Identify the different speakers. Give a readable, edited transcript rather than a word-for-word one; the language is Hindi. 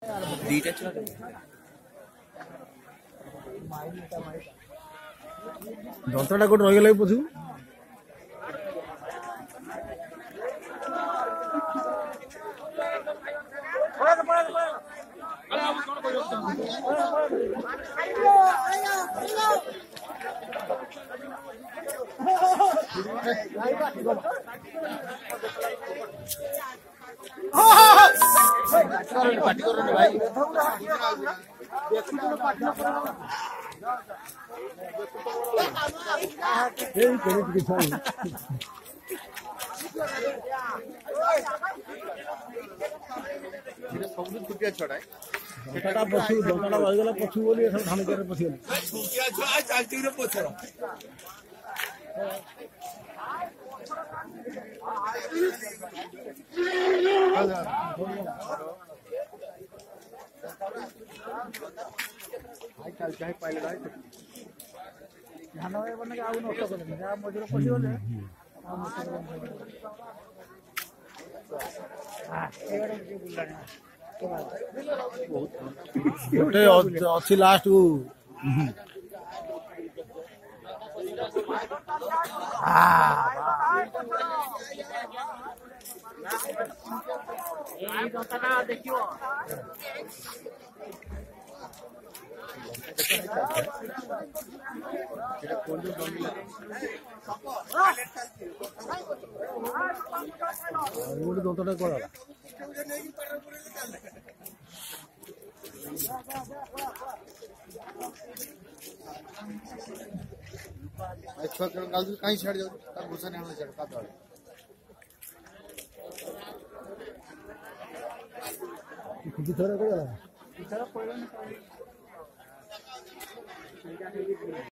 Speaker 1: যন্ত্রটা কোটি রয়ে গেলে বুঝু पार्टी करो ना भाई अच्छी लास्ट को दोनों को अच्छा कहीं छड़ जाओ तब गुस्सा नहीं होना चढ़ता थोड़ा